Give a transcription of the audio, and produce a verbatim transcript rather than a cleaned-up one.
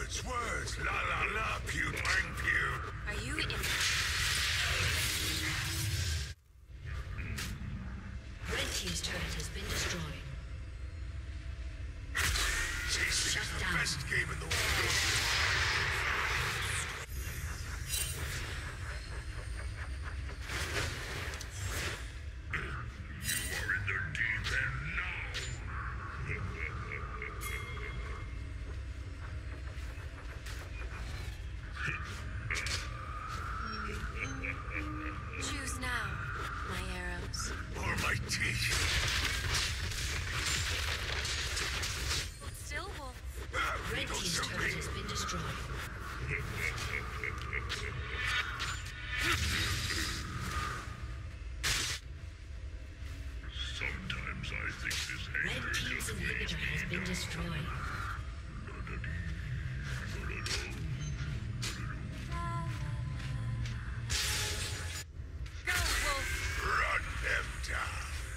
Words, words, la la la, pew bang pew. Are you in? Red team's turret has been destroyed. Chasing is the down. best game in the world. You are in the deep end now. Choose now, my arrows. Or my teeth. Still, Wolf. Ah, Red Regal team's turret Serpent. has been destroyed. Sometimes I think this Red anger team's just inhibitor makes has me been dumb. destroyed. Go, Wolf. Run them down.